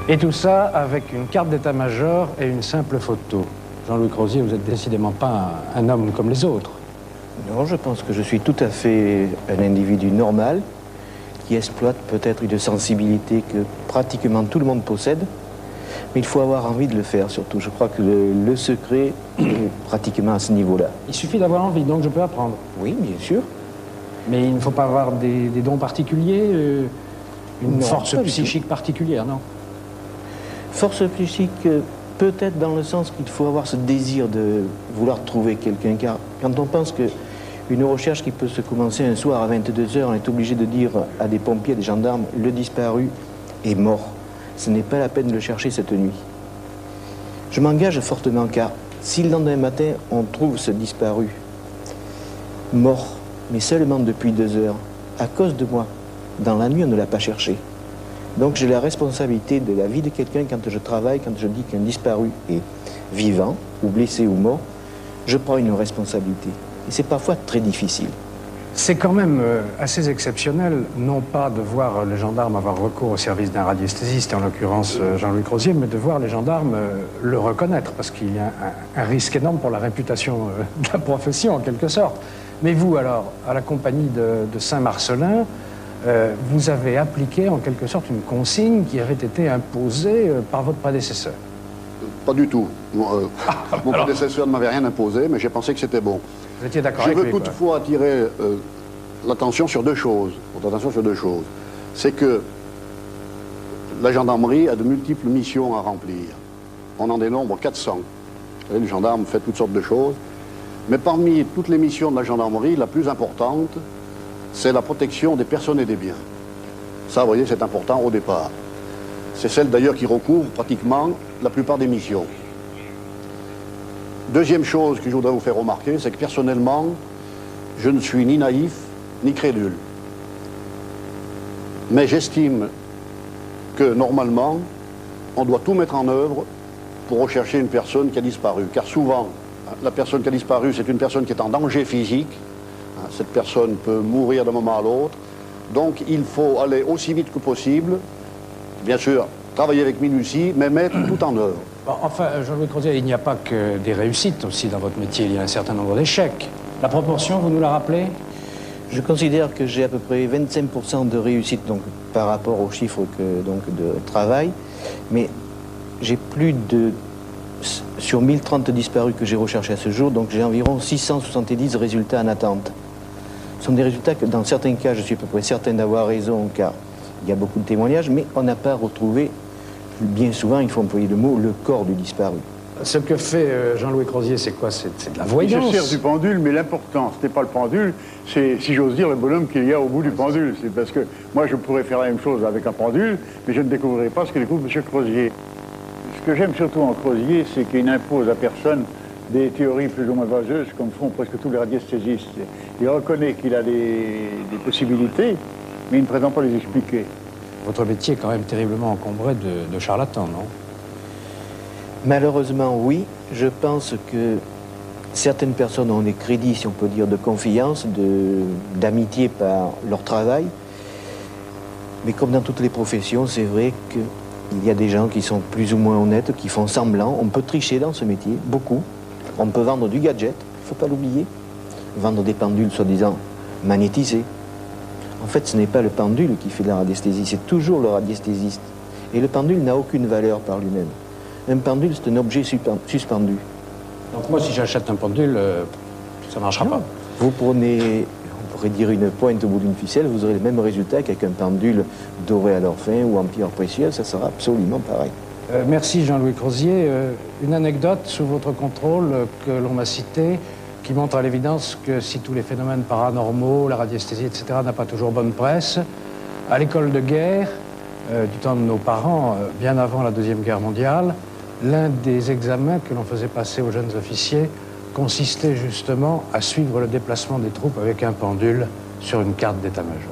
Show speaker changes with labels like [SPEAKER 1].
[SPEAKER 1] Et tout ça avec une carte d'état-major et une simple photo. Jean-Louis Crozier, vous n'êtes décidément pas un homme comme les autres.
[SPEAKER 2] Non, je pense que je suis tout à fait un individu normal qui exploite peut-être une sensibilité que pratiquement tout le monde possède. Mais il faut avoir envie de le faire surtout. Je crois que le secret est pratiquement à ce niveau-là.
[SPEAKER 1] Il suffit d'avoir envie, donc je peux apprendre.
[SPEAKER 2] Oui, bien sûr.
[SPEAKER 1] Mais il ne faut pas avoir des dons particuliers, une
[SPEAKER 2] Non,
[SPEAKER 1] force
[SPEAKER 2] pas du
[SPEAKER 1] psychique particulière, non?
[SPEAKER 2] Force psychique, peut-être dans le sens qu'il faut avoir ce désir de vouloir trouver quelqu'un. Car quand on pense qu'une recherche qui peut se commencer un soir à 22 h, on est obligé de dire à des pompiers, à des gendarmes, le disparu est mort. Ce n'est pas la peine de le chercher cette nuit. Je m'engage fortement car si le lendemain matin on trouve ce disparu mort, mais seulement depuis 2 heures, à cause de moi, dans la nuit on ne l'a pas cherché. Donc j'ai la responsabilité de la vie de quelqu'un quand je travaille, quand je dis qu'un disparu est vivant, ou blessé ou mort, je prends une responsabilité. Et c'est parfois très difficile.
[SPEAKER 1] C'est quand même assez exceptionnel, non pas de voir les gendarmes avoir recours au service d'un radiesthésiste, en l'occurrence Jean-Louis Crozier, mais de voir les gendarmes le reconnaître, parce qu'il y a un risque énorme pour la réputation de la profession, en quelque sorte. Mais vous, alors, à la compagnie de Saint-Marcellin, vous avez appliqué en quelque sorte une consigne qui avait été imposée par votre prédécesseur.
[SPEAKER 3] Pas du tout. Mon prédécesseur ne m'avait rien imposé, mais j'ai pensé que c'était bon.
[SPEAKER 1] Vous étiez d'accord avec lui?
[SPEAKER 3] Je veux toutefois attirer l'attention sur deux choses. C'est que la gendarmerie a de multiples missions à remplir. On en dénombre 400. Vous savez, le gendarme fait toutes sortes de choses. Mais parmi toutes les missions de la gendarmerie, la plus importante, c'est la protection des personnes et des biens. Ça, vous voyez, c'est important au départ. C'est celle d'ailleurs qui recouvre pratiquement la plupart des missions. Deuxième chose que je voudrais vous faire remarquer, c'est que personnellement, je ne suis ni naïf, ni crédule. Mais j'estime que normalement, on doit tout mettre en œuvre pour rechercher une personne qui a disparu. Car souvent, la personne qui a disparu, c'est une personne qui est en danger physique. Cette personne peut mourir d'un moment à l'autre. Donc il faut aller aussi vite que possible, bien sûr, travailler avec minutie, mais mettre tout en œuvre.
[SPEAKER 1] Bon, enfin, Jean-Louis Crozier, il n'y a pas que des réussites aussi dans votre métier, il y a un certain nombre d'échecs. La proportion, vous nous la rappelez?
[SPEAKER 2] Je considère que j'ai à peu près 25% de réussite donc, par rapport aux chiffres de travail, mais j'ai plus de... Sur 1030 disparus que j'ai recherchés à ce jour, donc j'ai environ 670 résultats en attente. Ce sont des résultats que dans certains cas, je suis à peu près certain d'avoir raison, car il y a beaucoup de témoignages, mais on n'a pas retrouvé, bien souvent, il faut employer le mot, le corps du disparu.
[SPEAKER 1] Ce que fait Jean-Louis Crozier, c'est quoi? C'est de la voyance.
[SPEAKER 4] Il se sert du pendule, mais l'important, ce n'est pas le pendule, c'est, si j'ose dire, le bonhomme qu'il y a au bout du pendule. C'est parce que moi, je pourrais faire la même chose avec un pendule, mais je ne découvrirai pas ce que découvre M. Crozier. Ce que j'aime surtout en Crozier, c'est qu'il n'impose à personne des théories plus ou moins vaseuses, comme font presque tous les radiesthésistes. Il reconnaît qu'il a des possibilités, mais il ne prétend pas les expliquer.
[SPEAKER 1] Votre métier est quand même terriblement encombré de charlatans, non?
[SPEAKER 2] Malheureusement, oui. Je pense que certaines personnes ont des crédits, si on peut dire, de confiance, d'amitié par leur travail. Mais comme dans toutes les professions, c'est vrai qu'il y a des gens qui sont plus ou moins honnêtes, qui font semblant. On peut tricher dans ce métier, beaucoup. On peut vendre du gadget, il ne faut pas l'oublier. Vendre des pendules soi-disant magnétisées. En fait, ce n'est pas le pendule qui fait de la radiesthésie, c'est toujours le radiesthésiste. Et le pendule n'a aucune valeur par lui-même. Un pendule, c'est un objet suspendu.
[SPEAKER 1] Donc moi, si j'achète un pendule, ça ne marchera pas.
[SPEAKER 2] Vous prenez, on pourrait dire, une pointe au bout d'une ficelle, vous aurez le même résultat qu'avec un pendule doré à l'or fin ou en pierre précieuse, ça sera absolument pareil.
[SPEAKER 1] Merci Jean-Louis Crozier. Une anecdote sous votre contrôle que l'on m'a citée, qui montre à l'évidence que si tous les phénomènes paranormaux, la radiesthésie, etc., n'a pas toujours bonne presse, à l'école de guerre, du temps de nos parents, bien avant la Deuxième Guerre mondiale, l'un des examens que l'on faisait passer aux jeunes officiers consistait justement à suivre le déplacement des troupes avec un pendule sur une carte d'état-major.